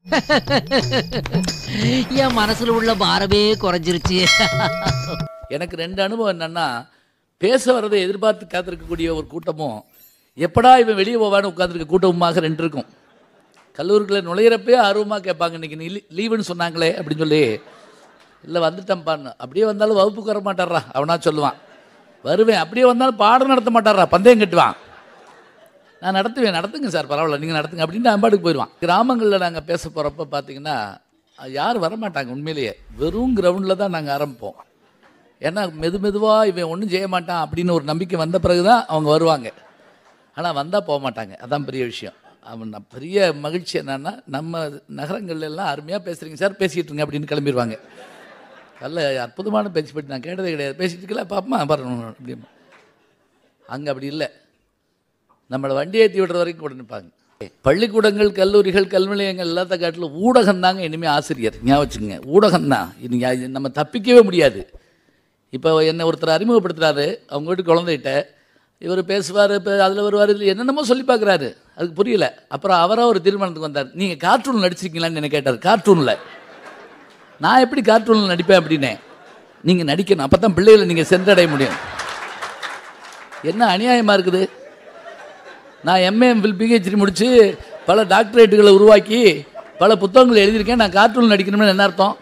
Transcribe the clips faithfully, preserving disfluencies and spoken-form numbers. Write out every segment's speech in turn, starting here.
என் மனசுல உள்ள பாரமே குறைஞ்சிருச்சு. எனக்கு ரெண்டு அனுபவம் என்னன்னா, பேச வரதை எதிர்பார்த்து காத்திருக்கக்கூடிய ஒரு கூட்டமும், எப்படா இவன் வெளியே போவான்னு உட்காந்துருக்க கூட்டமுமாக ரெண்டு இருக்கும். கல்லூரிகளை நுழையிறப்பே ஆர்வமாக கேட்பாங்க, இன்றைக்கி நீ லீவுன்னு சொன்னாங்களே அப்படின்னு சொல்லி. இல்லை வந்துட்டேன்ப்பான்னு. அப்படியே வந்தாலும் வகுப்புக்கு வர மாட்டாரா அவனா சொல்லுவான். வருவேன். அப்படியே வந்தாலும் பாடம் நடத்த மாட்டாரா, பந்தயம் கட்டுவான். நான் நடத்துவேன். நடத்துங்க சார், பரவாயில்ல நீங்கள் நடத்துங்க அப்படின்னு அம்பாடுக்கு போயிடுவான். கிராமங்களில் நாங்கள் பேச போகிறப்ப பார்த்தீங்கன்னா யாரும் வரமாட்டாங்க. உண்மையிலேயே வெறும் கிரவுண்டில் தான் நாங்கள் ஆரம்பிப்போம். ஏன்னா மெது மெதுவாக இவன் ஒன்றும் செய்ய மாட்டான் அப்படின்னு ஒரு நம்பிக்கை வந்த பிறகு தான் அவங்க வருவாங்க. ஆனால் வந்தால் போக மாட்டாங்க. அதான் பெரிய விஷயம். அவன் பெரிய மகிழ்ச்சி என்னன்னா, நம்ம நகரங்கள்ல எல்லாம் அருமையாக பேசுகிறீங்க சார், பேசிக்கிட்டுருங்க அப்படின்னு கிளம்பிடுவாங்க. நல்ல அற்புதமான பேச்சு போட்டு நான் கேட்டதே கிடையாது. பேசிகிட்டு இருக்கல பாப்பா பாருங்க அப்படி. அங்கே அப்படி இல்லை. நம்மளை வண்டி ஏற்றி விடுற வரைக்கும் கூட நிற்பாங்க. பள்ளிக்கூடங்கள், கல்லூரிகள், கல்வி நிலையங்கள் எல்லாத்த காட்டிலும் ஊடகம் தாங்க இனிமேல் ஆசிரியர். ஞாபகம் வச்சுக்கோங்க, ஊடகம் தான். இது நம்ம தப்பிக்கவே முடியாது. இப்போ என்னை ஒருத்தர் அறிமுகப்படுத்துகிறாரு அவங்க வீட்டு குழந்தைகிட்ட. இவர் பேசுவார், இப்போ அதில் வருவார், இதில் என்னென்னமோ சொல்லி பார்க்குறாரு. அதுக்கு புரியல. அப்புறம் அவராக ஒரு தீர்மானத்துக்கு வந்தார். நீங்கள் கார்ட்டூன் நடிச்சிருக்கீங்களான்னு என்ன கேட்டார். கார்ட்டூனில் நான் எப்படி கார்ட்டூனில் நடிப்பேன் அப்படின்னே. நீங்கள் நடிக்கணும், அப்போ தான் பிள்ளைகளை நீங்கள் சென்றடைய முடியும். என்ன அநியாயமாக இருக்குது. நான் எம்ஏ எம்ஃபில் பிஹெச்டி முடித்து பல டாக்டரேட்டுகளை உருவாக்கி பல புத்தகங்களை எழுதியிருக்கேன். நான் கார்ட்டூன் நடிக்கணும்னு என்ன அர்த்தம்?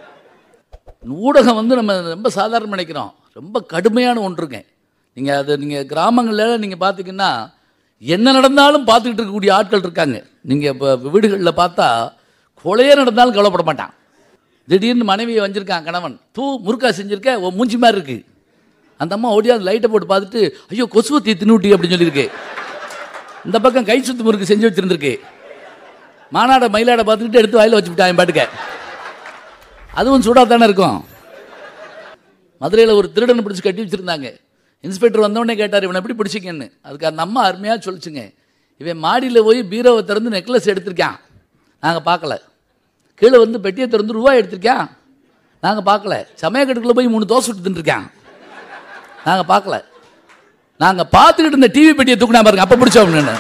ஊடகம் வந்து நம்ம ரொம்ப சாதாரணமாக நினைக்கிறோம். ரொம்ப கடுமையான ஒன்றுங்க. நீங்கள் அது நீங்கள் கிராமங்களில் நீங்கள் பார்த்தீங்கன்னா என்ன நடந்தாலும் பார்த்துக்கிட்டு இருக்கக்கூடிய ஆட்கள் இருக்காங்க. நீங்கள் இப்போ வீடுகளில் பார்த்தா கொலையே நடந்தாலும் கவலைப்பட மாட்டான். திடீர்னு மனைவியை வஞ்சிருக்கான் கணவன், தூ முறுக்கா செஞ்சுருக்க ஓ மூஞ்சி மாதிரி இருக்குது. அந்த அம்மா ஓடியாந்து லைட்டை போட்டு பார்த்துட்டு, ஐயோ கொசுவத்தி தின்னுட்டி அப்படின்னு சொல்லியிருக்கு. இந்த பக்கம் கை சுத்து முறுக்கு செஞ்சு வச்சுருந்துருக்கு. மானாடை மயிலாடை பார்த்துக்கிட்டு எடுத்து வாயில் வச்சுக்கிட்டான் பாட்டுக்க. அதுவும் சூடாக தானே இருக்கும். மதுரையில் ஒரு திருடனை பிடிச்சி கட்டி வச்சுருந்தாங்க. இன்ஸ்பெக்டர் வந்தோடனே கேட்டார், இவனை எப்படி பிடிச்சிக்கன்னு. அதுக்கு அந்த அம்மா அருமையாக சொல்லிச்சுங்க, இவன் மாடியில் போய் பீரோவை திறந்து நெக்லஸ் எடுத்திருக்கான், நாங்கள் பார்க்கல. கீழே வந்து பெட்டியை திறந்து ரூபாய் எடுத்திருக்கான், நாங்கள் பார்க்கல. சமயக்கட்டுக்குள்ளே போய் மூணு தோசை விட்டு தின்னுருக்கான், நாங்கள் பார்க்கல. நாங்கள் பார்த்துக்கிட்டு இந்த டிவி பெட்டியை தூக்கினா பாருங்க, அப்போ பிடிச்சோம்னு.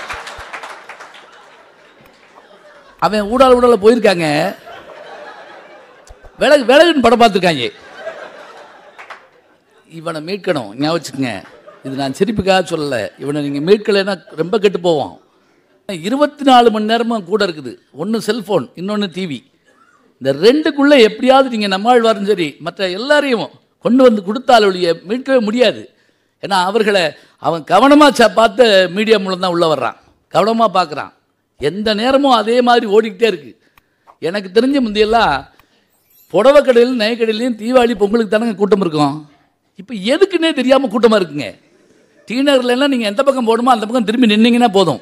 அவன் ஊடால ஊடால போயிருக்காங்க. விலகு விலகுன்னு படம் பார்த்துருக்காங்க. இவனை மீட்கணும். ஞாபகம் வச்சுக்கங்க, இது நான் சிரிப்புக்காக சொல்லலை. இவனை நீங்கள் மீட்கலைன்னா ரொம்ப கெட்டு போவோம். இருபத்தி நாலு மணி நேரமும் கூட இருக்குது. ஒன்று செல்ஃபோன், இன்னொன்று டிவி. இந்த ரெண்டுக்குள்ளே எப்படியாவது நீங்கள் நம்மாழ்வாரும் சரி மற்ற எல்லாரையும் கொண்டு வந்து கொடுத்தால் ஒழிய மீட்கவே முடியாது. ஏன்னா அவர்களை அவன் கவனமாக பார்த்த மீடியா மூலம் தான் உள்ளே வர்றான். கவனமாக பார்க்குறான். எந்த நேரமும் அதே மாதிரி ஓடிக்கிட்டே இருக்குது. எனக்கு தெரிஞ்ச முந்தையெல்லாம் புடவை கடையிலும் நகைக்கடையிலையும் தீபாவளி பொங்கலுக்கு தானங்க கூட்டம் இருக்கும். இப்போ எதுக்குன்னே தெரியாமல் கூட்டமாக இருக்குங்க. டீனர்லாம் நீங்கள் எந்த பக்கம் போகணுமோ அந்த பக்கம் திரும்பி நின்னீங்கன்னா போதும்,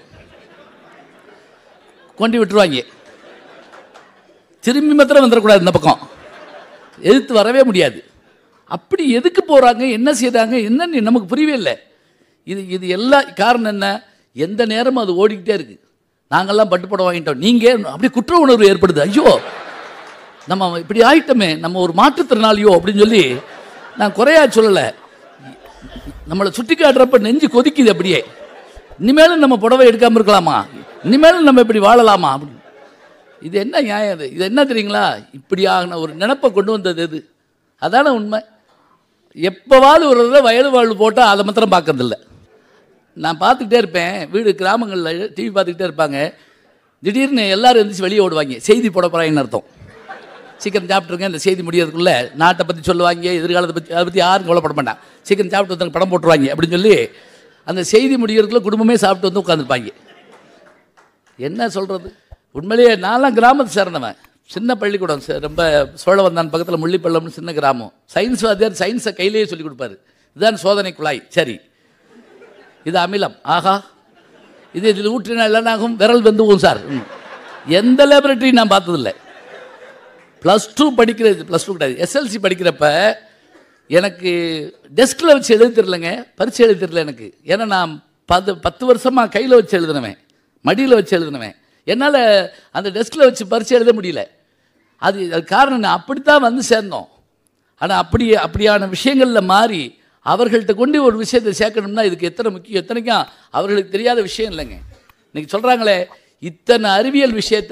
கொண்டு விட்டுருவாங்க. திரும்பி மாத்திரம் வந்துடக்கூடாது, இந்த பக்கம் எதிர்த்து வரவே முடியாது. அப்படி எதுக்கு போகிறாங்க, என்ன செய்கிறாங்க, என்னன்னு நமக்கு புரியவே இல்லை. இது இது எல்லா காரணம் என்ன, எந்த நேரமும் அது ஓடிக்கிட்டே இருக்குது. நாங்கள்லாம் பட்டு போட வாங்கிட்டோம், நீங்கள் அப்படி குற்ற உணர்வு ஏற்படுது. ஐயோ நம்ம இப்படி ஆகிட்டோமே, நம்ம ஒரு மாற்றுத்திறனாளியோ அப்படின்னு சொல்லி. நான் குறையா சொல்லலை, நம்மளை சுட்டி காட்டுறப்ப நெஞ்சு கொதிக்குது. அப்படியே இனிமேலும் நம்ம புடவை எடுக்காமல் இருக்கலாமா, இனிமேலும் நம்ம இப்படி வாழலாமா அப்படின்னு. இது என்ன நியாயம்? இது இது என்ன தெரியுங்களா? இப்படியான ஒரு நினப்பை கொண்டு வந்தது எது? அதான உண்மை. எப்போவாது ஒரு தடவை வயது வாழ்வு போட்டால் அதை மாத்திரம் பார்க்கறதில்ல. நான் பார்த்துக்கிட்டே இருப்பேன், வீடு கிராமங்களில் டிவி பார்த்துக்கிட்டே இருப்பாங்க. திடீர்னு எல்லோரும் எழுந்திரிச்சு வெளியே ஓடுவாங்க. செய்தி போட போகிறாங்கன்னு அர்த்தம். சீக்கிரம் சாப்பிட்ருங்க, இந்த செய்தி முடியறதுக்குள்ளே நாட்டை பற்றி சொல்லுவாங்க, எதிர்காலத்தை பற்றி, அதை பற்றி யாரும் கவலைப்பட மாட்டான். சீக்கிரம் சாப்பிட்டு வந்து படம் போட்டுருவாங்க அப்படின்னு சொல்லி அந்த செய்தி முடிகிறதுக்குள்ள குடும்பமே சாப்பிட்டு வந்து உட்காந்துருப்பாங்க. என்ன சொல்கிறது? உண்மையிலேயே நான்லாம் கிராமத்தை சேர்ந்தவன். சின்ன பள்ளிக்கூடம், ரொம்ப சோழவந்தான் பக்கத்தில் முள்ளிப்பள்ளம்னு சின்ன கிராமம். சயின்ஸ் வாத்தியார் சயின்ஸை கையிலேயே சொல்லி கொடுப்பாரு. இதுதான் சோதனை குழாய், சரி இது அமிலம், ஆஹா இது இதில் ஊற்றினா இல்லைனாகும், விரல் வெந்துவும் சார். எந்த லேபரேட்டரியும் நான் பார்த்ததில்லை. ப்ளஸ் டூ படிக்கிறது, ப்ளஸ் டூ கிடையாது, எஸ்எல்சி படிக்கிறப்ப எனக்கு டெஸ்கில் வச்சு எழுதி தெரிலங்க, பரிச்சை எழுதி தெரில எனக்கு. ஏன்னா நான் பத்து பத்து வருஷமாக கையில் வச்சு எழுதினவன், மடியில் வச்சு எழுதினவன். என்னால் அந்த டெஸ்கில் வச்சு பரிச்சை எழுத முடியல. அது அது காரணம் நான் அப்படித்தான் வந்து சேர்ந்தோம். ஆனால் அப்படி அப்படியான விஷயங்களில் மாறி அவர்கள்ட்ட கொண்டு ஒரு விஷயத்தை சேர்க்கணும்னா இதுக்கு எத்தனை முக்கியம், எத்தனைக்கும் அவர்களுக்கு தெரியாத விஷயம் இல்லைங்க. இன்றைக்கி சொல்கிறாங்களே, இத்தனை அறிவியல் விஷயத்தை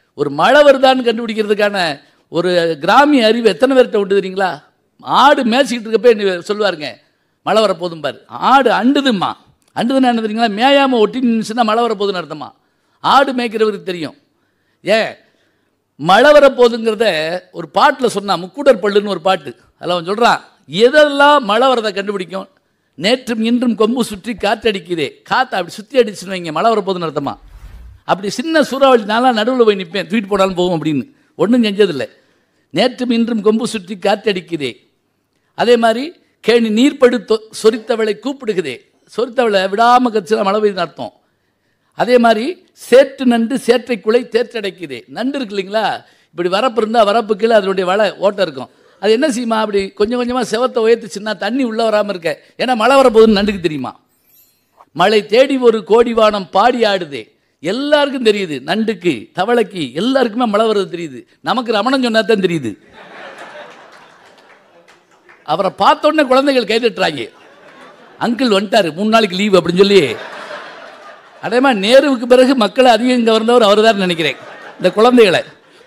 ஒரு மழை வருதான்னு கண்டுபிடிக்கிறதுக்கான ஒரு கிராமிய அறிவு எத்தனை பேர்கிட்ட உண்டு தெரியுங்களா? ஆடு மேய்ச்சிக்கிட்டு இருக்கப்போ என்ன சொல்லுவாருங்க, மழை வரப்போதும் பாரு. ஆடு அண்டுதும்மா. அண்டுதுன்னா என்ன தெரியுங்களா? மேயாமல் ஒட்டி நின்றுச்சுன்னா மழை வரப்போகுதுன்னு அர்த்தமா. ஆடு மேய்க்கிறவருக்கு தெரியும். ஏன் மழை வரப்போகுதுங்கிறத ஒரு பாட்டில் சொன்னான், முக்கூடர் பள்ளுன்னு ஒரு பாட்டு. அதில் அவன் சொல்கிறான், எதெல்லாம் மழை வரதை கண்டுபிடிக்கும்? நேற்றும் இன்றும் கொம்பு சுற்றி காற்றடிக்குதே, காற்று அப்படி சுற்றி அடிச்சுன்னு வைங்க, மழை வரப்போகுதுன்னு அர்த்தமா. அப்படி சின்ன சூறாவளி நாளாக நடுவில் போய் நிற்பேன், தூக்கிட்டு போனாலும் போகும் அப்படின்னு. ஒன்றும் செஞ்சதில்லை. நேற்றும் இன்றும் கொம்பு சுற்றி காற்றடிக்குதே. அதே மாதிரி கேணி நீர்படு சொரித்தவளை கூப்பிடுக்குதே, சொரித்தவளை விடாமல் கட்சியில் மழை பெய்யுதுன்னு அர்த்தம். அதே மாதிரி சேற்று நண்டு சேற்றைக்குள்ளே தேற்றடைக்குதே. நண்டு இருக்கு இல்லைங்களா, இப்படி வரப்பு இருந்தால் வரப்பு கீழே அதனுடைய வலை ஓட்டம் இருக்கும். அது என்ன செய்யுமா, அப்படி கொஞ்சம் கொஞ்சமாக செவத்தை உயர்த்துச்சுன்னா தண்ணி உள்ளே வராமல் இருக்க. ஏன்னா மழை வரப்போகுதுன்னு நண்டுக்கு தெரியுமா. மழை தேடி ஒரு கோடிவானம் பாடி ஆடுதே, எல்லாருக்கும் தெரியுது. நண்டுக்கு தவளைக்கு எல்லாருக்குமே மழை வருது தெரியுது. நமக்கு ரமணன் சொன்னா தான் தெரியுது. அவரை பார்த்தோன்னே குழந்தைகள் கைதட்டுறாங்க, அங்கிள் வந்துட்டாரு மூணு நாளைக்கு லீவ் அப்படின்னு சொல்லி. அதே மாதிரி நேருவுக்கு பிறகு மக்களை அதிகம் கவர்ந்தவர் அவர் தான் நினைக்கிறேன், இந்த குழந்தைகளை.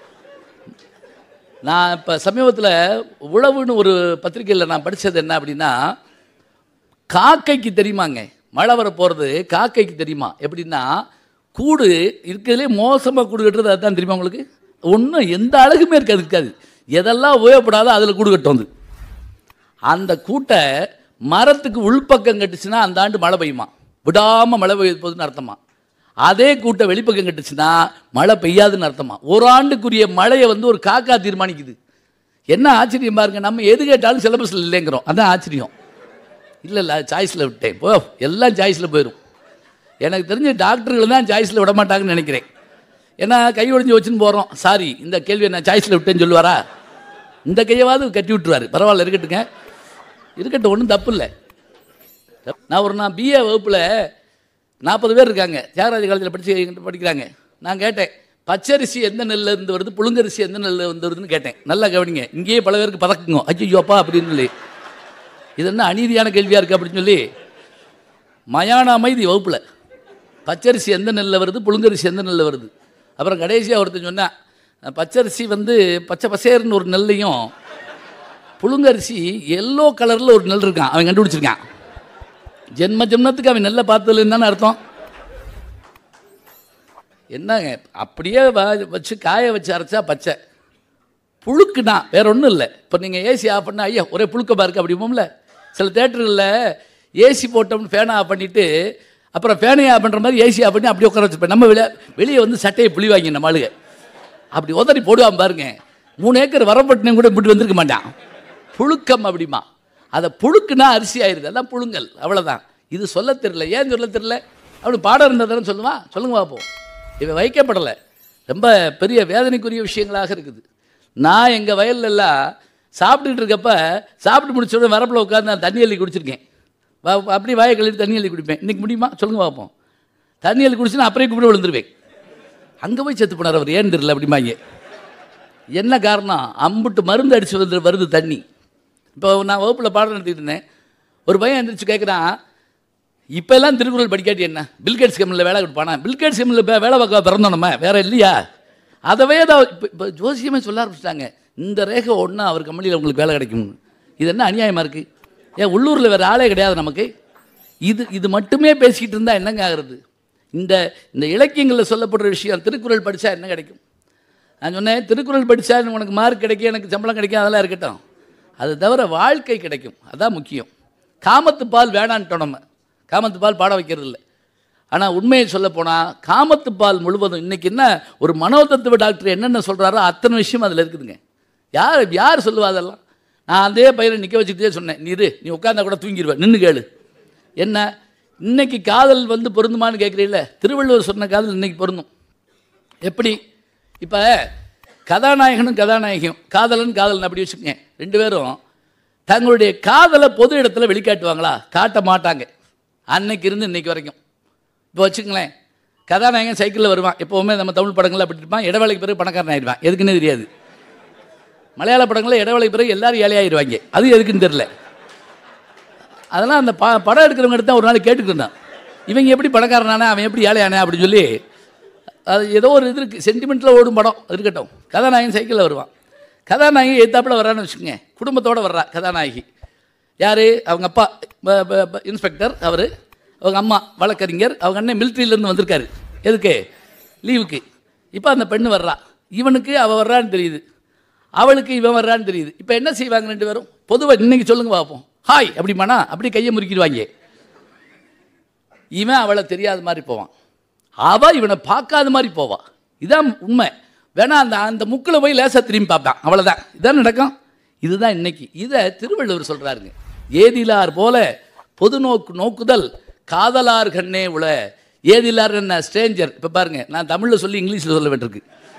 நான் இப்போ சமீபத்தில் உழவுன்னு ஒரு பத்திரிகையில் நான் படித்தது என்ன அப்படின்னா, காக்கைக்கு தெரியுமாங்க மழை வர போகிறது, காக்கைக்கு தெரியுமா எப்படின்னா, கூடு இருக்கிறதுலே மோசமாக கூடு கட்டுறது அதுதான் தெரியுமா உங்களுக்கு. ஒன்றும் எந்த அழகுமே இருக்காது இருக்காது எதெல்லாம் உபயோகப்படாதோ அதில் கூடு கட்டும். வந்து அந்த கூட்டை மரத்துக்கு உள்பக்கம் கட்டுச்சுன்னா அந்த ஆண்டு மழை பெய்யுமா, விடாமல் மழை பெய்ய போகுதுன்னு அர்த்தமா. அதே கூட்டை வெளிப்பக்கம் கட்டுச்சுன்னா மழை பெய்யாதுன்னு அர்த்தமா. ஒரு ஆண்டுக்குரிய மழையை வந்து ஒரு காக்கா தீர்மானிக்குது. என்ன ஆச்சரியம் பாருங்க, நம்ம எது கேட்டாலும் சிலபஸில் இல்லைங்கிறோம், அதான் ஆச்சரியம். இல்லை இல்லை சாய்ஸில் விட்டேன், போ எல்லாம் சாய்ஸில் போயிடும். எனக்கு தெரிஞ்ச டாக்டர்கள் தான் சாய்ஸில் விட மாட்டாங்கன்னு நினைக்கிறேன். ஏன்னா கை ஒழிஞ்சு வச்சுன்னு போகிறோம், சாரி இந்த கேள்வியை நான் சாய்ஸில் விட்டேன்னு சொல்லுவாரா? இந்த கையவாது கட்டி விட்டுருவார், பரவாயில்ல இருக்கட்டுங்க, இருக்கட்டும், ஒன்றும் தப்பு இல்லை. நான் ஒரு நான் பிஏ வகுப்பில் நாற்பது பேர் இருக்காங்க, தியாகராஜ காலேஜில் படித்து படிக்கிறாங்க. நான் கேட்டேன், பச்சரிசி எந்த நெல்லில் இருந்து வருது, புழுங்கரிசி எந்த நெல்லில் வந்து வருதுன்னு கேட்டேன். நல்லா கவனிங்க, இங்கேயே பல பேருக்கு பதக்குங்க, ஐயோப்பா அப்படின்னு சொல்லி, இது என்ன அநீதியான கேள்வியாக இருக்குது அப்படின்னு சொல்லி மயான அமைதி வகுப்பில். பச்சரிசி எந்த நெல்லில் வருது, புழுங்கரிசி எந்த நெல்லில் வருது. அப்புறம் கடைசியாக ஒருத்தர் சொன்னேன், பச்சரிசி வந்து பச்சை பசேர்னு ஒரு நெல்லையும், புழுங்கரிசி எல்லோ கலரில் ஒரு நெல் இருக்கான், அவன் கண்டுபிடிச்சிருக்கான். ஜென்ம ஜென்மத்துக்கு அவன் நெல்லை பார்த்ததுன்னு தானே அர்த்தம். என்னங்க அப்படியே வச்சு காய வச்சு அரைச்சா பச்சை, புழுக்குனா வேற ஒன்றும் இல்லை. இப்போ நீங்கள் ஏசி ஆஃப் பண்ணால் ஐயா ஒரே புழுக்கமாக இருக்குது அப்படிம்போம்ல. சில தேட்டர்களில் ஏசி போட்டோம்னு ஃபேனை ஆஃப் பண்ணிவிட்டு அப்புறம் ஃபேனை ஆஃப் பண்ணுற மாதிரி ஏசி ஆஃப் பண்ணி அப்படியே உட்கார வச்சுப்பேன். நம்ம வெளியே வெளியே வந்து சட்டையை புளிவாங்க நம்ம ஆளுங்க, அப்படி உதறி போடுவான் பாருங்க. மூணு ஏக்கர் வரப்பட்டினையும் கூட இப்படி வந்திருக்க மாட்டான், புழுக்கம் அப்படிமா. அதை புழுக்குனா அரிசி ஆயிடுது, அதான் புழுங்கல், அவ்வளோதான். இது சொல்ல தெரியல, ஏன் சொல்ல தெரியல, அப்படி பாடம் இருந்ததுன்னு சொல்லுவான். சொல்லுங்க பார்ப்போம். இவன் வைக்கப்படலை, ரொம்ப பெரிய வேதனைக்குரிய விஷயங்களாக இருக்குது. நான் எங்கள் வயல்லலாம் சாப்பிட்டுக்கிட்டு இருக்கப்ப சாப்பிட்டு முடிச்ச உடனே வரப்பில் உட்காந்து நான் தண்ணி அள்ளி குடிச்சிருக்கேன். அப்படி வாயை கழுவி தண்ணி அள்ளி குடிப்பேன். இன்றைக்கி முடியுமா சொல்லுங்க பார்ப்போம். தண்ணி அள்ளி குடிச்சுன்னா அப்படியே கும்பிட்டு விழுந்துருவேன். அங்கே போய் செத்து போனார் அவர், ஏன் தெரியல அப்படிமாங்க. என்ன காரணம், அம்புட்டு மருந்து அடித்து வந்து வருது தண்ணி. இப்போ நான் வகுப்பில் பாடம் நடத்திட்டு இருந்தேன், ஒரு பையன் எழுந்திரிச்சு கேட்குறான், இப்போல்லாம் திருக்குறள் படிக்காட்டி என்ன, பில்கேட்ஸ் கம்பெனியில் வேலை கொடுப்பானா, பில்கேட்ஸ் கம்பெனியில் வேலை பார்க்க பிறந்தோம் நம்ம, வேறு இல்லையா? அதவே தான் இப்போ இப்போ ஜோசியமே சொல்ல ஆரம்பிச்சிட்டாங்க, இந்த ரேகை ஒன்றா அவர் கம்பெனியில் உங்களுக்கு வேலை கிடைக்கும்னு. இது என்ன அநியாயமாக இருக்குது? ஏன் உள்ளூரில் வேறு ஆளே கிடையாது நமக்கு? இது இது மட்டுமே பேசிக்கிட்டு இருந்தால் என்னங்க ஆகிறது? இந்த இந்த இலக்கியங்களில் சொல்லப்படுற விஷயம், திருக்குறள் படித்தா என்ன கிடைக்கும்? நான் சொன்னேன், திருக்குறள் படித்தா உனக்கு மார்க் கிடைக்கும், எனக்கு சம்பளம் கிடைக்கும், அதெல்லாம் இருக்கட்டும். அது தவிர வாழ்க்கை கிடைக்கும், அதுதான் முக்கியம். காமத்து பால் வேணான்ட்டோம் நம்ம, காமத்து பால் பாட வைக்கிறது இல்லை. ஆனால் உண்மையை சொல்லப்போனால் காமத்து பால் முழுவதும் இன்றைக்கி என்ன ஒரு மனோதத்துவ டாக்டர் என்னென்ன சொல்கிறாரோ அத்தனை விஷயம் அதில் இருக்குதுங்க. யார் யார் சொல்லுவா அதெல்லாம்? நான் அதே பையனை நிற்க வச்சுக்கிட்டே சொன்னேன், நீரு நீ உட்காந்தா கூட தூங்கிடுவேன், நின்று கேளு. என்ன இன்னைக்கு காதல் வந்து பொருந்துமான்னு கேட்குறீங்கள, திருவள்ளுவர் சொன்ன காதல் இன்றைக்கி பொருந்தும். எப்படி? இப்போ கதாநாயகனும் கதாநாயகியும், காதலன் காதலன் அப்படி வச்சுக்கோங்க, ரெண்டு பேரும் தங்களுடைய காதலை பொது இடத்துல வெளிக்காட்டுவாங்களா? காட்ட மாட்டாங்க, அன்னைக்கு இருந்து இன்னைக்கு வரைக்கும். இப்போ வச்சுக்கங்களேன், கதாநாயகன் சைக்கிளில் வருவான், எப்போவுமே நம்ம தமிழ் படங்களில் அப்படி இருப்பான், இடைவேளைக்கு பிறகு பணக்காரன் ஆயிடுவான், எதுக்குன்னு தெரியாது. மலையாள படங்களில் இடைவேளைக்கு பிறகு எல்லாரும் ஏழையாகிடுவாங்க, அது எதுக்குன்னு தெரில. அதெல்லாம் அந்த ப படம் எடுக்கிறவங்க எடுத்து ஒரு நாள் கேட்டுக்கிட்டு இருந்தான், இவங்க எப்படி பணக்காரனானே அவன் எப்படி ஏழையானே அப்படின்னு சொல்லி அது ஏதோ ஒரு இது இருக்குது, சென்டிமெண்ட்டில் ஓடும் படம் இருக்கட்டும். கதாநாயகன் சைக்கிளில் வருவான். கதாநாயகி எத்தாப்பில் வர்றான்னு வச்சுக்கோங்க, குடும்பத்தோடு வர்றா கதாநாயகி. யார்? அவங்க அப்பா இன்ஸ்பெக்டர், அவர் அவங்க அம்மா வழக்கறிஞர், அவங்க அண்ணன் மிலிட்ரியிலேருந்து வந்திருக்காரு. எதுக்கு? லீவுக்கு. இப்போ அந்த பெண்ணு வர்றா. இவனுக்கு அவள் வர்றான்னு தெரியுது, அவளுக்கு இவன் வர்றான்னு தெரியுது. இப்போ என்ன செய்வாங்க ரெண்டு பேரும்? பொதுவாக இன்றைக்கி சொல்லுங்க பார்ப்போம். ஹாய் அப்படிமானா அப்படி கையை முறுக்கிடுவாங்க. இவன் அவளை தெரியாத மாதிரி போவான், அவள் இவனை பார்க்காத மாதிரி போவாள். இதுதான் உண்மை. வேணா அந்த அந்த முக்கில் போய் லேசாக திரும்பி பார்ப்பான், அவ்வளோதான். இதான் நடக்கும். இதுதான் இன்னைக்கு. இதை திருவள்ளுவர் சொல்கிறாருங்க. ஏதிலார் போல பொது நோக்கு நோக்குதல் காதலார் கண்ணே உள. ஏதிலார் என்ன? ஸ்ட்ரேஞ்சர். இப்போ பாருங்க, நான் தமிழில் சொல்லி இங்கிலீஷில் சொல்ல வேண்டியிருக்கு.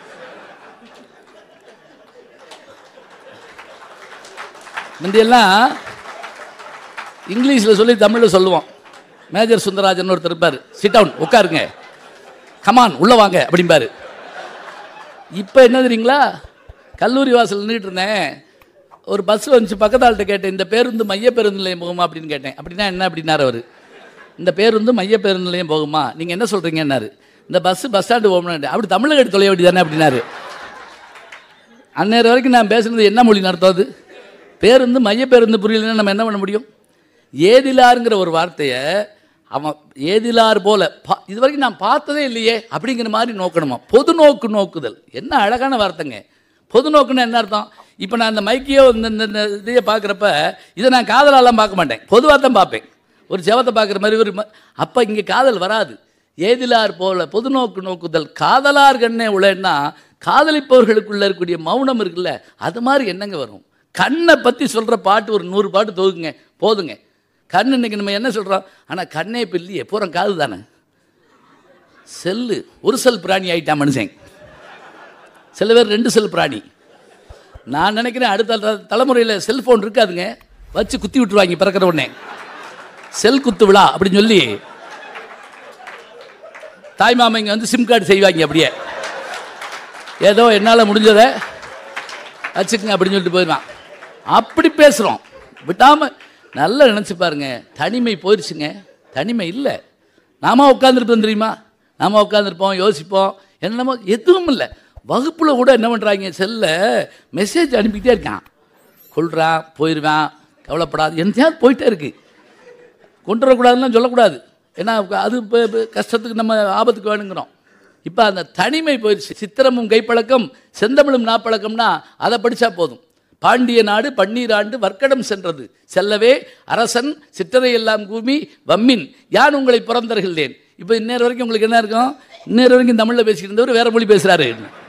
முந்தையெல்லாம் இங்கிலீஷில் சொல்லி தமிழில் சொல்லுவோம். மேஜர் சுந்தரராஜன் ஒருத்தர் இருப்பார், சிட் டவுன் உட்காருங்க, கமான் உள்ளே வாங்க அப்படிம்பாரு. இப்போ என்ன தெரியுங்களா, கல்லூரி வாசல் நின்றுட்டு இருந்தேன், ஒரு பஸ் வந்துச்சு, பக்கத்தாள்கிட்ட கேட்டேன், இந்த பேருந்து மைய பேருந்து நிலையம் போகுமா அப்படின்னு கேட்டேன். அப்படின்னா என்ன அப்படின்னாரு அவர். இந்த பேருந்து மைய பேருந்து நிலையம் போகுமா, நீங்கள் என்ன சொல்கிறீங்கன்னாரு. இந்த பஸ்ஸு பஸ் ஸ்டாண்டு போகணும்னு. அப்படி தமிழக எடுத்து தொலைய வேண்டியதானே அப்படின்னாரு. அந்நேரம் வரைக்கும் நான் பேசுனது என்ன மொழி நடத்தாது? பேருந்து மைய பேருந்து புரியலன்னா நம்ம என்ன பண்ண முடியும்? ஏதிலாருங்கிற ஒரு வார்த்தையை அவன் ஏதிலார் போல பா இது வரைக்கும் நான் பார்த்ததே இல்லையே அப்படிங்கிற மாதிரி நோக்கணுமா. பொது நோக்கு நோக்குதல் என்ன அழகான வார்த்தைங்க. பொது நோக்குன்னு என்ன அர்த்தம்? இப்போ நான் இந்த மைக்கையோ இந்த இந்த இதையே பார்க்குறப்ப இதை நான் காதலாலாம் பார்க்க மாட்டேன், பொதுவாக தான் பார்ப்பேன். ஒரு செவத்தை பார்க்குற மாதிரி ஒரு அப்போ இங்கே காதல் வராது. ஏதிலார் போல பொது நோக்கு நோக்குதல் காதலார் கண்ணே உலன்னா காதலிப்பவர்களுக்குள்ளே இருக்கக்கூடிய மௌனம் இருக்குல்ல, அது மாதிரி என்னங்க வரும்? கண்ணை பற்றி சொல்கிற பாட்டு ஒரு நூறு பாட்டு தொகுங்க போதுங்க. கண் இன்னைக்கு நம்ம என்ன சொல்கிறோம்? ஆனால் கண்ணே இப்போ இல்லையே, பூரா காது தானே. செல்லு ஒரு செல் பிராணி ஆகிட்டான் மனுஷன். சில பேர் ரெண்டு செல் பிராணி. நான் நினைக்கிறேன் அடுத்த தலைமுறையில் செல்ஃபோன் இருக்காதுங்க, வச்சு குத்தி விட்டுருவாங்க பிறக்கிற உடனே. செல் குத்து விழா அப்படின்னு சொல்லி தாய் மாமைங்க வந்து சிம் கார்டு செய்வாங்க. அப்படியே ஏதோ என்னால் முடிஞ்சதை வச்சுக்கங்க அப்படின்னு சொல்லிட்டு போயிடுவான். அப்படி பேசுகிறோம் விட்டாமல். நல்லா நினச்சி பாருங்க, தனிமை போயிடுச்சுங்க. தனிமை இல்லை. நாம உட்காந்துருப்போம் தெரியுமா, நாம உட்காந்துருப்போம், யோசிப்போம், என்னமோ எதுவும் இல்லை. வகுப்பில் கூட என்ன பண்ணுறாங்க, செல்ல மெசேஜ் அனுப்பிக்கிட்டே இருக்கான். கொள்றான், போயிடுவான், கவலைப்படாது, என்னத்தையாவது போயிட்டே இருக்கு. கொண்டு வரக்கூடாதுன்னு சொல்லக்கூடாது, ஏன்னா அது இப்போ கஷ்டத்துக்கு நம்ம ஆபத்துக்கு வேணுங்கிறோம். இப்போ அந்த தனிமை போயிடுச்சு. சித்திரமும் கைப்பழக்கம் செந்தமிழும் நாப்பழக்கம்னா அதை படித்தா போதும். பாண்டிய நாடு பன்னீராண்டு வர்க்கடம் சென்றது செல்லவே அரசன் சிற்றரை எல்லாம் கூமி வம்மின் யான் உங்களை புறந்தருகின்றேன். இப்போ இந்நேரம் வரைக்கும் உங்களுக்கு என்ன இருக்கும்? இந்நேரம் வரைக்கும் தமிழில் பேசிக்கிட்டு இருந்தவர் வேற மொழி பேசுகிறாரு.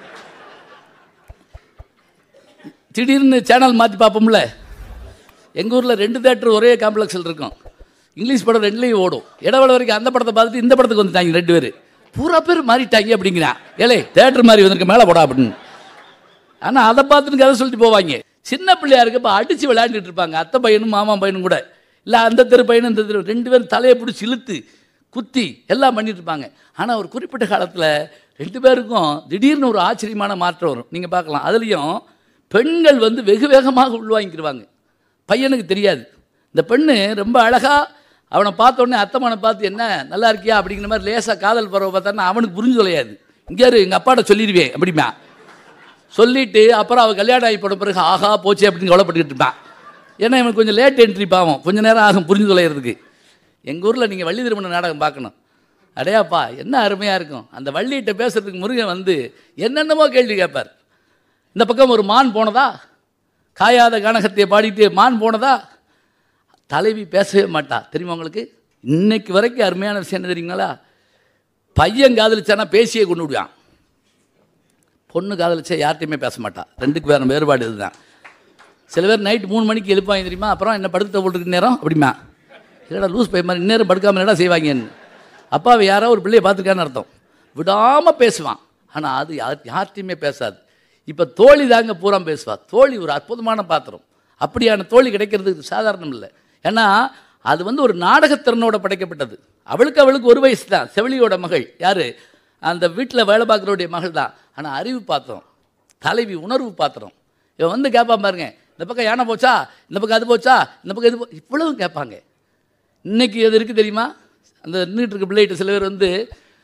திடீர்னு சேனல் மாற்றி பார்ப்போம்ல. எங்கள் ஊரில் ரெண்டு தேட்டர் ஒரே காம்ப்ளெக்ஸில் இருக்கும். இங்கிலீஷ் படம் ரெண்டுலேயும் ஓடும். இடவேளை வரைக்கும் அந்த படத்தை பார்த்துட்டு இந்த படத்துக்கு வந்துட்டாங்க ரெண்டு பேர். பூரா பேர் மாறிட்டாங்க அப்படிங்கிறான். ஏலே தேட்டர் மாதிரி வந்திருக்க மேலே போடா அப்படின்னு. ஆனால் அதை பார்த்துட்டு கதை சொல்லிட்டு போவாங்க. சின்ன பிள்ளையா இருக்கப்போ அடித்து விளையாண்டுட்டு இருப்பாங்க, அத்தை பையனும் மாமா பையனும் கூட. இல்லை அந்த தெரு பையனும் இந்த தெரு, ரெண்டு பேரும் தலையை பிடிச்சி இழுத்து குத்தி எல்லாம் பண்ணிட்டு இருப்பாங்க. ஆனால் ஒரு குறிப்பிட்ட காலத்தில் ரெண்டு பேருக்கும் திடீர்னு ஒரு ஆச்சரியமான மாற்றம் வரும். நீங்கள் பார்க்கலாம். அதுலேயும் பெண்கள் வந்து வெகு வேகமாக உள்வாங்கிடுவாங்க. பையனுக்கு தெரியாது. இந்த பெண்ணு ரொம்ப அழகாக அவனை பார்த்தோடனே அத்தமானை பார்த்து என்ன நல்லா இருக்கியா அப்படிங்கிற மாதிரி லேசாக காதல் பறவை பார்த்தான்னா அவனுக்கு புரிஞ்சு தொலையாது. இங்கே எங்கள் அப்பாட்ட சொல்லிடுவேன் அப்படிமா சொல்லிவிட்டு அப்புறம் அவள் கல்யாணம் ஆகி போன பிறகு ஆகா போச்சு அப்படின்னு கவலைப்பட்டுக்கிட்டு இருப்பான். ஏன்னா இவனுக்கு கொஞ்சம் லேட் என்ட்ரி பாவம், கொஞ்சம் நேரம் ஆகும் புரிஞ்சு தொலைகிறதுக்கு. எங்கள் ஊரில் நீங்கள் வள்ளி திருமண நாடகம் பார்க்கணும். அடையாப்பா என்ன அருமையாக இருக்கும். அந்த வள்ளிகிட்ட பேசுகிறதுக்கு முருகன் வந்து என்னென்னமோ கேள்வி கேட்பார். இந்த பக்கம் ஒரு மான் போனதா, காயாத கனகத்தை பாடிட்டு மான் போனதா. தலைவி பேசவே மாட்டா தெரியுமா உங்களுக்கு. இன்னைக்கு வரைக்கும் அருமையான விஷயம் என்ன தெரியுங்களா, பையன் காதலிச்சானா பேசியே கொண்டு விடுவான். பொண்ணு காதலிச்சா யார்கிட்டையுமே பேச மாட்டா. ரெண்டுக்கு வேறு வேறுபாடு இதுதான். சில பேர் நைட்டு மூணு மணிக்கு எழுப்பாங்க தெரியுமா, அப்புறம் என்ன படுத்து போட்டுருக்கு நேரம் அப்படிமா. இல்லைடா லூஸ் பை மாதிரி இந்நேரம் படுக்காமல் என்னடா செய்வாங்கன்னு. அப்பாவை யாரோ ஒரு பிள்ளையை பார்த்துருக்கான்னு அர்த்தம். விடாமல் பேசுவான். ஆனால் அது யார் யார்கிட்டையுமே பேசாது. இப்போ தோழி தாங்க பூரா பேசுவாள். தோழி ஒரு அற்புதமான பாத்திரம். அப்படியான தோழி கிடைக்கிறதுக்கு சாதாரணம் இல்லை. ஏன்னா அது வந்து ஒரு நாடகத்திறனோட படைக்கப்பட்டது. அவளுக்கு அவளுக்கு ஒரு வயசு தான். செவிலியோட மகள் யார், அந்த வீட்டில் வேலை பார்க்குறோடைய மகள் தான். ஆனால் அறிவு பாத்திரம், தலைவி உணர்வு பாத்திரம். இவன் வந்து கேட்பான் பாருங்க, இந்த பக்கம் யானை போச்சா, இந்த பக்கம் அது போச்சா, இந்த பக்கம் இது போ இவ்வளவும் கேட்பாங்க. இன்றைக்கி எது இருக்குது தெரியுமா, அந்த நின்றுட்டு இருக்க பிள்ளைகிட்ட சில பேர் வந்து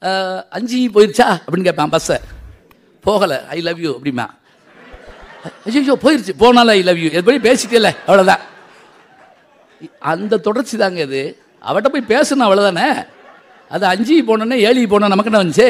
அஞ்சு போயிருச்சா அப்படின்னு கேட்பான். பஸ்ஸை போகலை, ஐ லவ் யூ அப்படிமா. ஐயோ போயிருச்சு, போனாலும் ஐ லவ் யூ, எப்படி பேசிட்டே இல்லை, அவ்வளோதான். அந்த தொடர்ச்சி தாங்க இது. அவட்ட போய் பேசணும், அவ்வளோதானே. அது அஞ்சு போனோன்னே ஏழு போனோம், நமக்கு என்ன வந்துச்சு?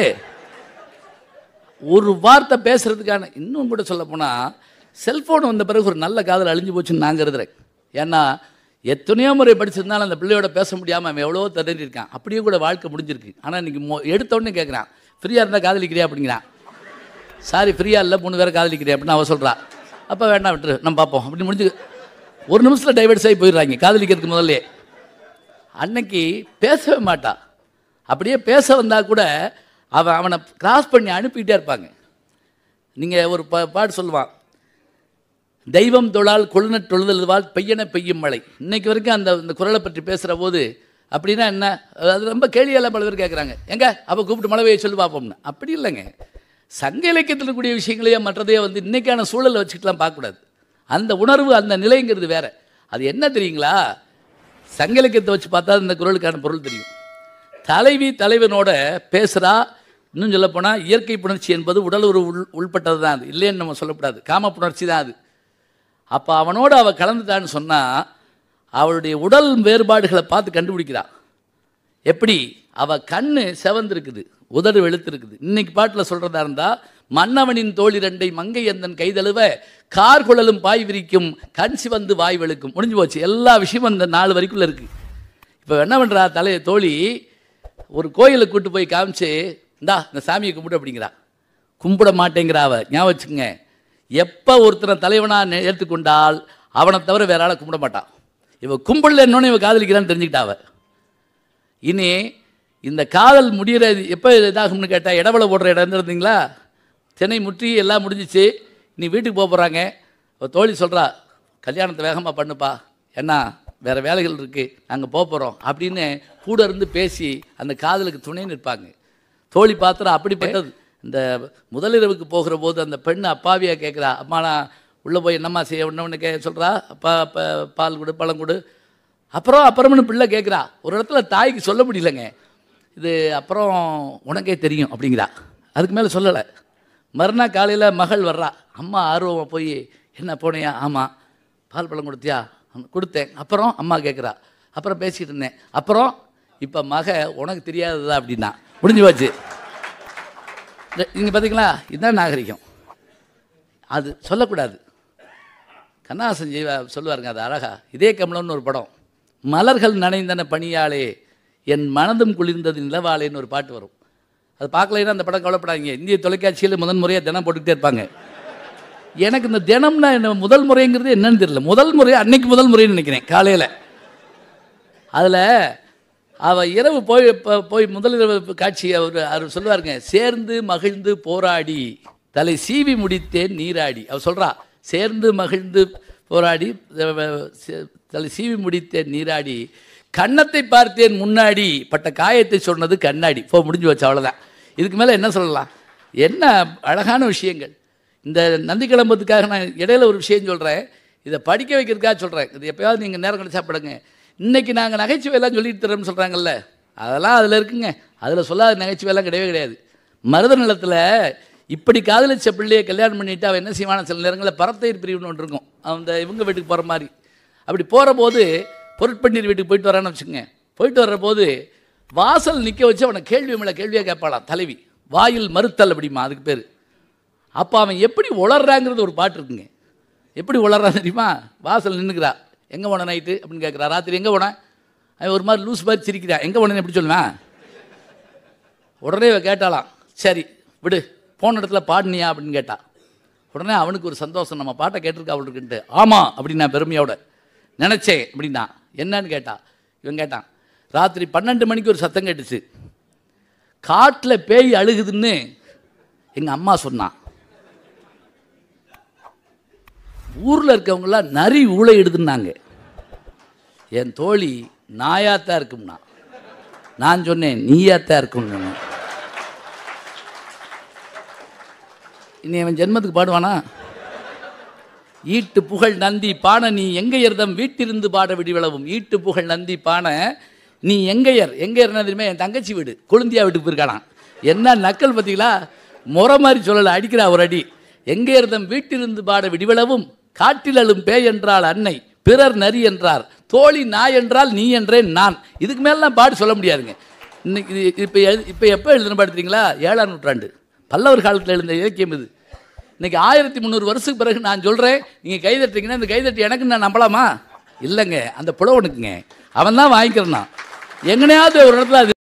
ஒரு வார்த்தை பேசுகிறதுக்கான. இன்னும் கூட சொல்ல போனால் செல்ஃபோன் வந்த பிறகு ஒரு நல்ல காதல் அழிஞ்சு போச்சுன்னு நான் கருதுறேன். ஏன்னா எத்தனையோ முறை படிச்சிருந்தாலும் அந்த பிள்ளையோட பேச முடியாமல் அவன் எவ்வளோ தடறி இருக்கான். அப்படியே கூட வாழ்க்கை முடிஞ்சிருக்கு. ஆனால் இன்றைக்கி மொ எடுத்தோடனே கேட்குறான், ஃப்ரீயாக இருந்தால் காதலிக்கிறியா அப்படிங்கிறான். சாரி ஃப்ரீயாக இல்லை, மூணு பேரை காதலிக்கிறியா அப்படின்னு அவள் சொல்கிறா. அப்போ வேணா விட்டுரு, நம்ம பார்ப்போம் அப்படின்னு முடிஞ்சு ஒரு நிமிஷத்தில் டைவர்ஸ் ஆகி போயிடுறாங்க காதலிக்கிறதுக்கு முதல்லே. அன்னைக்கு பேசவே மாட்டா. அப்படியே பேச வந்தால் கூட அவன் அவனை கிராஸ் பண்ணி அனுப்பிக்கிட்டே இருப்பாங்க. நீங்கள் ஒரு பா பாட்டு சொல்லுவான், தெய்வம் தொழால் கொழுன தொழுதல்வால் பெய்யன பெய்யும் மழை. இன்னைக்கு வரைக்கும் அந்த இந்த குரலை பற்றி பேசுகிற போது அப்படின்னா என்ன, அது ரொம்ப கேள்வியெல்லாம் பல பேர் கேட்குறாங்க, எங்க அப்போ கூப்பிட்டு மழை பெய்ய சொல்லி பார்ப்போம்னு. அப்படி இல்லைங்க. சங்க இலக்கியத்தில் இருக்கக்கூடிய விஷயங்களையே மற்றதையே வந்து இன்றைக்கான சூழலை வச்சுக்கிட்டுலாம் பார்க்கக்கூடாது. அந்த உணர்வு அந்த நிலைங்கிறது வேறு. அது என்ன தெரியுங்களா, சங்க இலக்கியத்தை வச்சு பார்த்தா இந்த குரலுக்கான பொருள் தெரியும். தலைவி தலைவனோட பேசுகிறா. இன்னும் சொல்லப்போனால் இயற்கை புணர்ச்சி என்பது உடல் ஒரு உள் உள்பட்டது தான். அது இல்லைன்னு நம்ம சொல்லக்கூடாது, காம புணர்ச்சி தான் அது. அப்போ அவனோடு அவள் கலந்துட்டான்னு சொன்னால் அவளுடைய உடல் வேறுபாடுகளை பார்த்து கண்டுபிடிக்கிறாள். எப்படி, அவள் கண் செவந்திருக்குது, உதடு வெளுத்திருக்குது. இன்னைக்கு பாட்டில் சொல்கிறதா இருந்தால், மன்னவனின் தோழி ரெண்டை மங்கை எந்தன் கைதழுவ கார் குழலும் பாய் விரிக்கும் கண் சிவந்து வாய் வெளுக்கும். முடிஞ்சு போச்சு. எல்லா விஷயமும் அந்த நாலு வரைக்குள்ளே இருக்குது. இப்போ என்ன பண்ணுறா, தலையை தோழி ஒரு கோயிலுக்கு கூப்பிட்டு போய் காமிச்சு, இந்தா இந்த சாமியை கும்பிடு அப்படிங்கிறா. கும்பிட மாட்டேங்கிறா அவ. ஞாபகம் வச்சுக்கங்க, எப்போ ஒருத்தனை தலைவனாக ஏற்றுக்கொண்டால் அவனை தவிர வேற ஆளை கும்பிட மாட்டான். இவ கும்பிடல என்னொன்னு இவ காதலிக்கிறான்னு தெரிஞ்சுக்கிட்டாவ. இனி இந்த காதல் முடிகிற எப்போ இதாகும்னு கேட்டால், இடவளை போடுற இடம் இருந்தீங்களா, சென்னை முற்றி எல்லாம் முடிஞ்சிச்சு, நீ வீட்டுக்கு போக போகிறாங்க. தோழி சொல்கிறா, கல்யாணத்தை வேகமாக பண்ணுப்பா, ஏன்னா வேறு வேலைகள் இருக்குது, நாங்கள் போக போகிறோம் அப்படின்னு கூட இருந்து பேசி அந்த காதலுக்கு துணை நிற்பாங்க. தோழி பாத்திரம் அப்படிப்பட்டது. இந்த முதலிரவுக்கு போகிற போது அந்த பெண் அப்பாவியாக கேட்குறா, அம்மா நான் உள்ளே போய் என்னம்மா செய்ய ஒன்று கே சொல்கிறா, அப்பா அப்போ பால் கொடு பழம் கொடு. அப்புறம் அப்புறம்னு பிள்ளை கேட்குறா. ஒரு இடத்துல தாய்க்கு சொல்ல முடியலைங்க, இது அப்புறம் உனக்கே தெரியும் அப்படிங்கிறா. அதுக்கு மேலே சொல்லலை. மறுநாள் காலையில் மகள் வர்றா. அம்மா ஆர்வமாக போய், என்ன போனியா, ஆமாம். பால் பழம் கொடுத்தியா, கொடுத்தேன். அப்புறம் அம்மா கேட்குறா. அப்புறம் பேசிக்கிட்டு இருந்தேன். அப்புறம் இப்போ மக உனக்கு தெரியாததா அப்படின்னா முடிஞ்சு போச்சு. நீங்கள் பார்த்தீங்களா, இதுதான் நாகரிகம். அது சொல்லக்கூடாது. கண்ணாசன் ஜெய்வா சொல்லுவாருங்க, அது அழகா. இதே கமலம்னு ஒரு படம், மலர்கள் நனைந்தன பணியாளே என் மனதும் குளிர்ந்தது நிலவாளேன்னு ஒரு பாட்டு வரும். அது பார்க்கலைன்னா அந்த படம் கவலைப்படாதீங்க. இந்திய தொலைக்காட்சியில் முதல் முறையாக தினம் போட்டுக்கிட்டே இருப்பாங்க. எனக்கு இந்த தினம்னா என்ன முதல் முறைங்கிறது என்னன்னு தெரியல. முதல் முறை அன்னைக்கு முதல் முறைன்னு நினைக்கிறேன் காலையில். அதில் அவள் இரவு போய் போய் முதலிரவு காட்சி அவர் அவர் சொல்லுவாருங்க, சேர்ந்து மகிழ்ந்து போராடி தலை சீவி முடித்தேன் நீராடி. அவர் சொல்கிறா, சேர்ந்து மகிழ்ந்து போராடி தலை சீவி முடித்தேன் நீராடி கன்னத்தை பார்த்தேன் முன்னாடி பட்ட காயத்தை சொன்னது கண்ணாடி. இப்போ முடிஞ்சு வச்சு, அவ்வளோதான். இதுக்கு மேலே என்ன சொல்லலாம்? என்ன அழகான விஷயங்கள். இந்த நந்தி கிளம்புறதுக்காக நான் இடையில ஒரு விஷயம் சொல்கிறேன், இதை படிக்க வைக்கிறதுக்காக சொல்கிறேன். இது எப்போயாவது நீங்கள் நேரம் கிடைச்சா படுங்க. இன்றைக்கி நாங்கள் நகைச்சுவையெல்லாம் சொல்லிட்டு தரோம்னு சொல்கிறாங்கல்ல, அதெல்லாம் அதில் இருக்குங்க. அதில் சொல்லாத நகைச்சுவையெல்லாம் கிடையவே கிடையாது. மருத நிலத்தில் இப்படி காதலிச்ச பிள்ளையை கல்யாணம் பண்ணிவிட்டு அவன் என்ன செய்வான, சில நேரங்களில் பரத்தையர் பிரிவுன்னு ஒன்று இருக்கும், அந்த இவங்க வீட்டுக்கு போகிற மாதிரி. அப்படி போகிற போது பொருட்பண்டீர் வீட்டுக்கு போயிட்டு வரான்னு வச்சுக்கோங்க. போயிட்டு வர்ற போது வாசல் நிற்க வச்சு அவனை கேள்வி மேலே கேள்வியாக கேட்பாளாம் தலைவி. வாயில் மறுத்தல் அப்படிமா அதுக்கு பேர். அப்போ அவன் எப்படி உளர்றாங்கிறது ஒரு பாட்டு இருக்குங்க. எப்படி உளர்றான் தெரியுமா? வாசல் நின்றுக்கிறா, எங்கே போன நைட்டு அப்படின்னு கேட்குறா. ராத்திரி எங்கே போனேன், அவன் ஒரு மாதிரி லூஸ் மாதிரி சிரிக்கிறான். எங்கே போனேன்னு எப்படி சொல்லுவேன்? உடனே கேட்டாலாம், சரி விடு, போன இடத்துல பாடினியா அப்படின்னு கேட்டா. உடனே அவனுக்கு ஒரு சந்தோஷம், நம்ம பாட்டை கேட்டிருக்கா அவளுக்குன்ட்டு. ஆமாம் அப்படின்னு நான் பெருமையோட நினச்சேன் அப்படின்னா. என்னன்னு கேட்டா. இவன் கேட்டான், ராத்திரி பன்னெண்டு மணிக்கு ஒரு சத்தம் கேட்டுச்சு, காட்டில் பேய் அழுகுதுன்னு எங்கள் அம்மா சொன்னான். ஊரில் இருக்கவங்களாம் நரி ஊழை எடுதுன்னாங்க. என் தோழி நாயாத்தான் இருக்கும்னா, நான் சொன்னேன் நீயாத்தான் இருக்கும்னு. இனி அவன் ஜென்மத்துக்கு பாடுவானா? ஈட்டு புகழ் நந்தி பானை நீ எங்கையர்தம் வீட்டிருந்து பாட விடி விளவும். ஈட்டு புகழ் நந்தி பானை நீ எங்கையர். எங்கையர் என்ன தெரியுமா? என் தங்கச்சி வீடு கொழுந்தியா வீட்டுக்கு போயிருக்கானா. என்ன நக்கல் பார்த்தீங்களா? முறை மாதிரி சொல்லலை, அடிக்கிறா ஒரு அடி. எங்கே இருந்தம் வீட்டிலிருந்து பாட விடிவளவும் காட்டில் அழும் பேய் என்றால் அன்னை, பிறர் நரி என்றார், தோழி நாய் என்றால் நீ என்றேன் நான். இதுக்கு மேலாம் பாடு சொல்ல முடியாதுங்க. இன்னைக்கு இது இப்போ எழு இப்போ எப்போ எழுதுன பாடுறீங்களா? ஏழாம் நூற்றாண்டு பல்லவர் காலத்தில் எழுந்த இலக்கியம் இது. இன்றைக்கி ஆயிரத்தி முந்நூறு வருஷத்துக்கு பிறகு நான் சொல்கிறேன், நீங்கள் கைதட்டுறீங்கன்னா இந்த கைதட்டி எனக்கு நான் நம்பலாமா? இல்லைங்க, அந்த புலவனுக்குங்க, அவன் தான் வாங்கிக்கிறனான். எங்கனையாவது ஒரு இடத்துல அது